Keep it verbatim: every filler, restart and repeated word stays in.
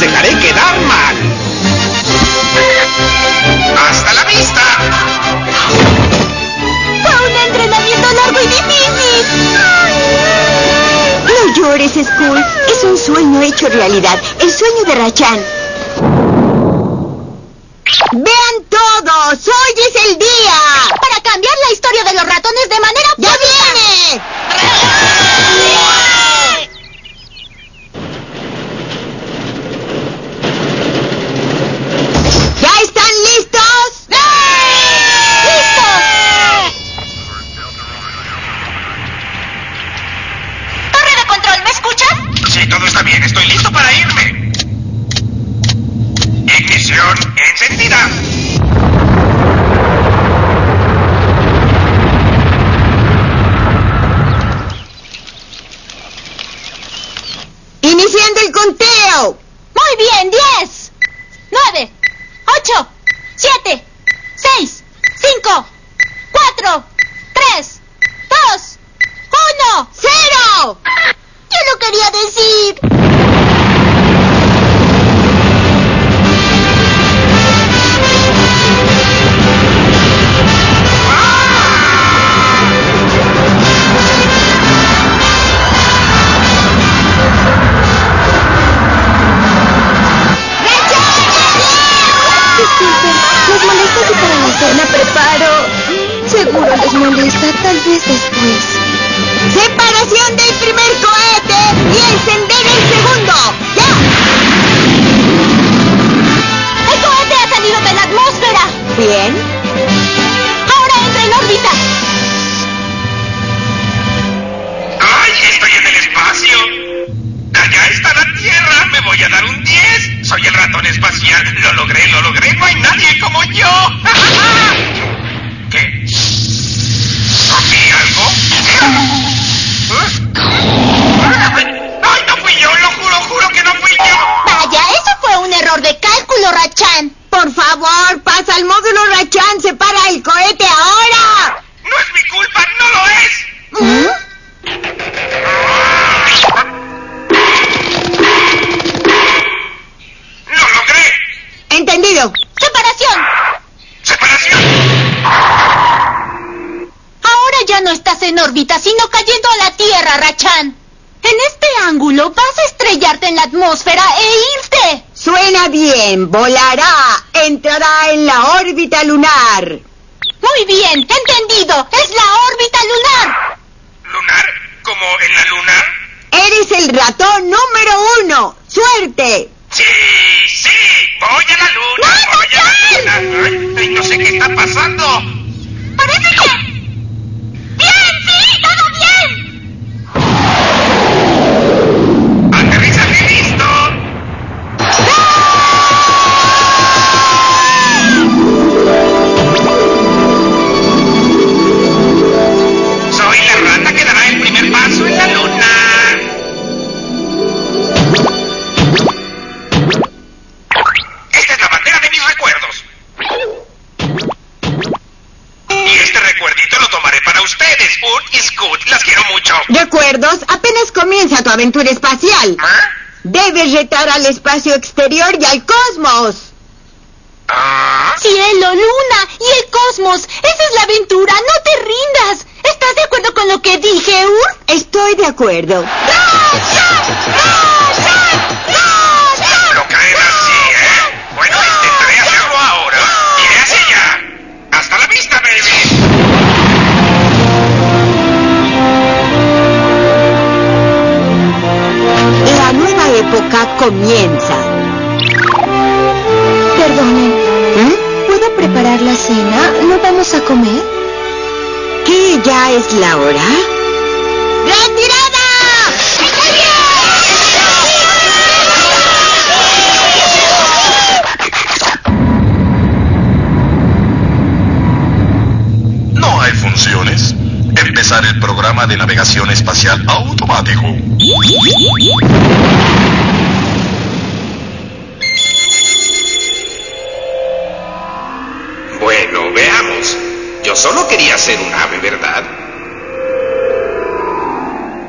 les haré quedar mal. ¡Hasta la vista! Fue un entrenamiento largo y difícil. No llores, Skull. Es un sueño hecho realidad. El sueño de Rachan. ¡Vean todos! ¡Hoy es el día! Para cambiar la historia de los ratones de manera... ¡Ya viene! ¿Ya están listos? ¡Listos! Torre de control, ¿me escuchas? Sí, todo está bien. Estoy listo para irme. Ignición encendida. Iniciando el conteo. Muy bien, diez, nueve, ocho, siete, seis, cinco, cuatro, tres, dos, uno, ¡Cero! Yo lo quería decir. Disculpen, ¿les molesta si para la cena preparo? Seguro les molesta, tal vez después. ¡Separación del primer cohete y encender el segundo! ¡Ya! El cohete ha salido de la atmósfera. Bien. Ahora entra en órbita. ¡Ay, estoy en el espacio! ¡Allá está la Tierra! ¡Me voy a dar un diez! ¡Soy el ratón espacial! ¡Lo logré, lo logré! ¡No hay nadie como yo! ¿Qué? ¿Rompí algo? ¡Ay, no fui yo! ¡Lo juro, juro que no fui yo! Vaya, eso fue un error de cálculo, Rachan. Por favor, pasa al módulo Rachan, separa el cohete ahora. ¡No es mi culpa! ¡No lo es! ¿Mm? ¡Lo logré! Entendido. ¡Separación! ¡Separación! Ahora ya no estás en órbita, sino cayendo a la Tierra, Rachan. En este ángulo vas a estrellarte en la atmósfera e irte. Suena bien, volará, entrará en la órbita lunar. Muy bien, entendido. Es la órbita lunar. ¿Lunar? ¿Como en la luna? Eres el ratón número uno. ¡Suerte! ¡Sí, sí! ¡Voy a la luna! ¡No, ¡Voy a la luna! Ay, ay, no sé qué está pasando. Parece que... ¡Bien, sí! ¡Todo bien! ¡Aterrizaje listo! Soy la rata que dará el primer paso en la luna. Esta es la bandera de mis recuerdos. Y este recuerdito lo tomaré para ustedes. Urt y Scoot, las quiero mucho. ¿Recuerdos? Apenas comienza tu aventura espacial. ¿Ah? Debes retar al espacio exterior y al cosmos. ¿Ah? Cielo, luna y el cosmos. Esa es la aventura. No te rindas. ¿Estás de acuerdo con lo que dije, Ur? Estoy de acuerdo. ¿Lo creen así, eh? Bueno, intentaré hacerlo ahora. Iré hacia allá. ¡Hasta la vista, baby! La nueva época comienza. Perdonen, ¿Eh? ¿puedo preparar la cena? ¿No vamos a comer? ¿Qué ya es la hora? ¡Retirada! No hay funciones. Empezar el programa de navegación espacial automático. Bueno, veamos. Yo solo quería ser un ave, ¿verdad?